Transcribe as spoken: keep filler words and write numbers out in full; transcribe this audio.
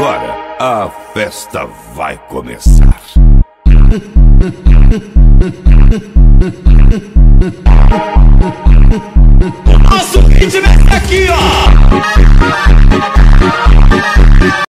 agora a festa vai começar. Nosso ritmo é esse aqui, ó!